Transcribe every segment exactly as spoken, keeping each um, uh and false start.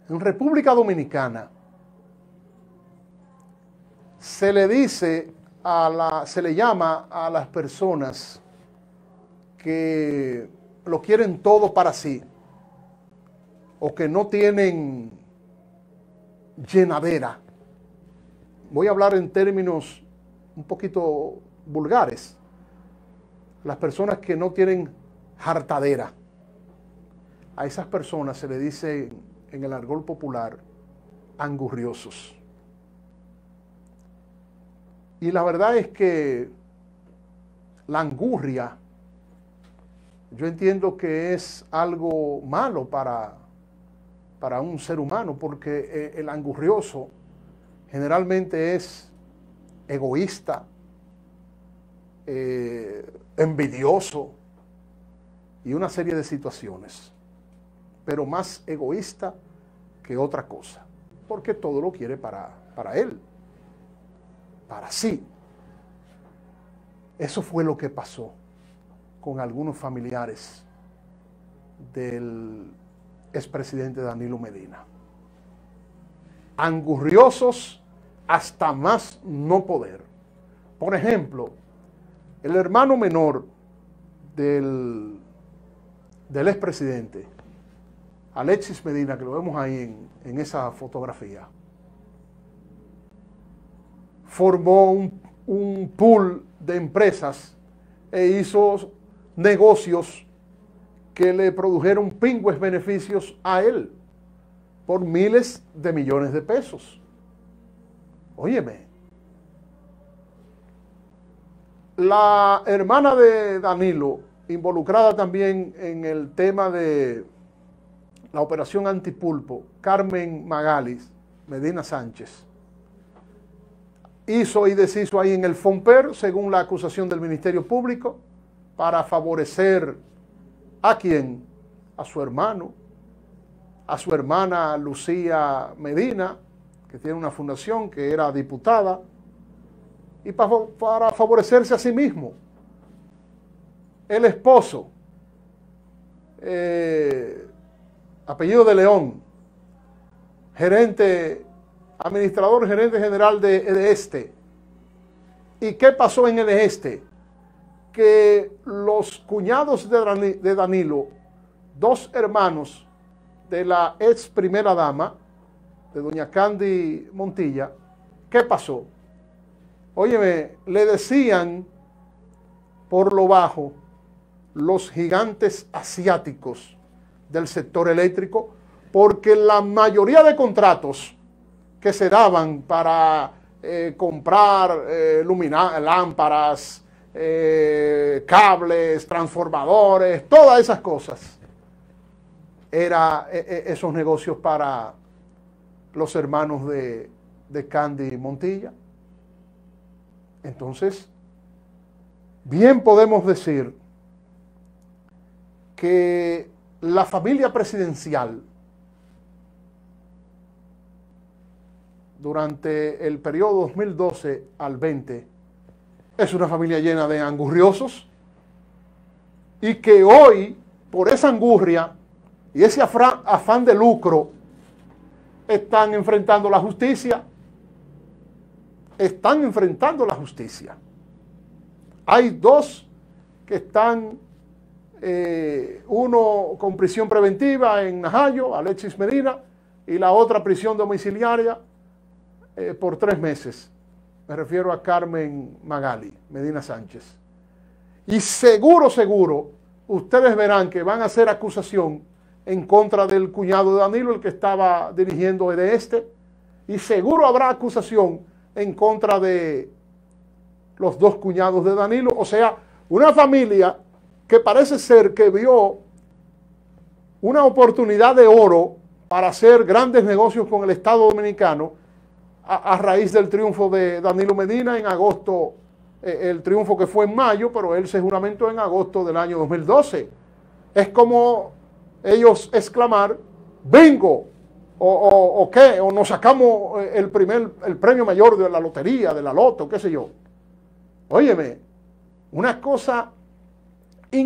En República Dominicana se le dice a la, se le llama a las personas que lo quieren todo para sí o que no tienen llenadera. Voy a hablar en términos un poquito vulgares. Las personas que no tienen hartadera. A esas personas se le dice en el argot popular angurriosos. Y la verdad es que la angurria, yo entiendo que es algo malo para, para un ser humano, porque el angurrioso generalmente es egoísta, eh, envidioso y una serie de situaciones, pero más egoísta que otra cosa, porque todo lo quiere para, para él, para sí. Eso fue lo que pasó con algunos familiares del expresidente Danilo Medina. Angurriosos hasta más no poder. Por ejemplo, el hermano menor del, del expresidente, Alexis Medina, que lo vemos ahí en, en esa fotografía, formó un, un pool de empresas e hizo negocios que le produjeron pingües beneficios a él por miles de millones de pesos. Óyeme, la hermana de Danilo, involucrada también en el tema de la operación antipulpo, Carmen Magalis Medina Sánchez, hizo y deshizo ahí en el Fomper, según la acusación del Ministerio Público, para favorecer a quién, a su hermano, a su hermana Lucía Medina, que tiene una fundación, que era diputada, y para, para favorecerse a sí mismo. El esposo, eh, apellido de León, gerente, administrador gerente general de EDESTE. ¿Y qué pasó en EDESTE? Que los cuñados de Danilo, dos hermanos de la ex primera dama, de doña Candy Montilla, ¿qué pasó? Óyeme, le decían por lo bajo los gigantes asiáticos del sector eléctrico, porque la mayoría de contratos que se daban para eh, comprar eh, lumina, lámparas, eh, cables, transformadores, todas esas cosas, eran eh, esos negocios para los hermanos de, de Candy Montilla. Entonces, bien podemos decir que la familia presidencial durante el periodo dos mil doce al veinte es una familia llena de angurriosos y que hoy, por esa angurria y ese afán de lucro, están enfrentando la justicia. Están enfrentando la justicia. Hay dos que están, eh, uno con prisión preventiva en Najayo, Alexis Medina, y la otra prisión domiciliaria eh, por tres meses. Me refiero a Carmen Magali Medina Sánchez. Y seguro, seguro, ustedes verán que van a hacer acusación en contra del cuñado de Danilo, el que estaba dirigiendo EDESTE, y seguro habrá acusación en contra de los dos cuñados de Danilo. O sea, una familia que parece ser que vio una oportunidad de oro para hacer grandes negocios con el Estado Dominicano a, a raíz del triunfo de Danilo Medina en agosto, eh, el triunfo que fue en mayo, pero él se juramentó en agosto del año dos mil doce. Es como ellos exclamar, bingo, o, o, o qué, o nos sacamos el primer, el premio mayor de la lotería, de la loto, qué sé yo. Óyeme, una cosa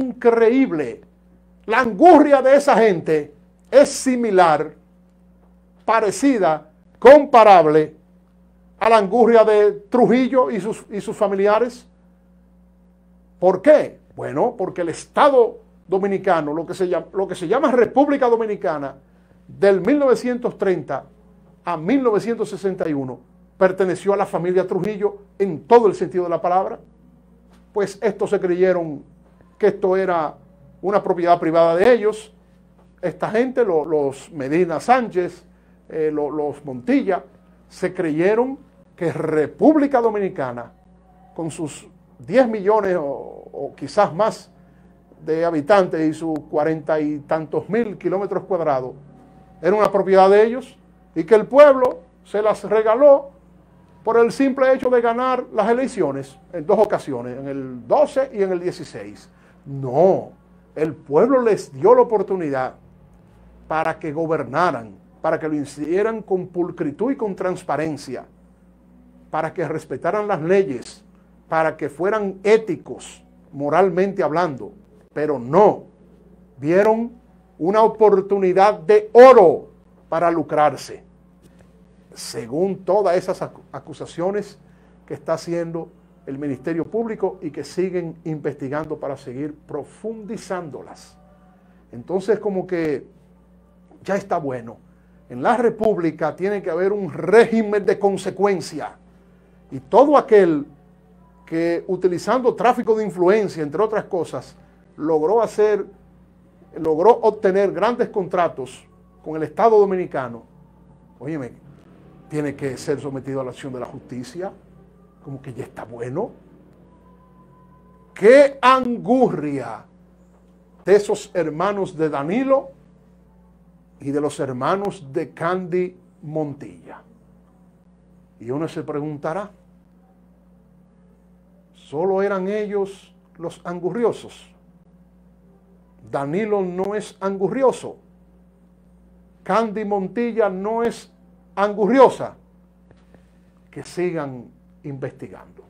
increíble. La angurria de esa gente es similar parecida, comparable a la angurria de Trujillo y sus, y sus familiares. ¿Por qué? Bueno, porque el Estado Dominicano, lo que se llama, lo que se llama República Dominicana, del mil novecientos treinta a mil novecientos sesenta y uno, perteneció a la familia Trujillo en todo el sentido de la palabra. Pues estos se creyeron que esto era una propiedad privada de ellos. Esta gente, lo, los Medina Sánchez, eh, lo, los Montilla, se creyeron que República Dominicana, con sus diez millones o, o quizás más de habitantes y sus cuarenta y tantos mil kilómetros cuadrados, era una propiedad de ellos y que el pueblo se las regaló por el simple hecho de ganar las elecciones en dos ocasiones, en el doce y en el dieciséis. No, el pueblo les dio la oportunidad para que gobernaran, para que lo hicieran con pulcritud y con transparencia, para que respetaran las leyes, para que fueran éticos, moralmente hablando, pero no, vieron una oportunidad de oro para lucrarse, según todas esas acusaciones que está haciendo el Ministerio Público y que siguen investigando para seguir profundizándolas. Entonces, como que ya está bueno. En la República tiene que haber un régimen de consecuencia. Y todo aquel que, utilizando tráfico de influencia, entre otras cosas, logró hacer, logró obtener grandes contratos con el Estado Dominicano, óyeme, tiene que ser sometido a la acción de la justicia. Como que ya está bueno. ¡Qué angurria de esos hermanos de Danilo y de los hermanos de Candy Montilla! Y uno se preguntará, ¿solo eran ellos los angurriosos? Danilo no es angurrioso. Candy Montilla no es angurriosa. Que sigan investigando.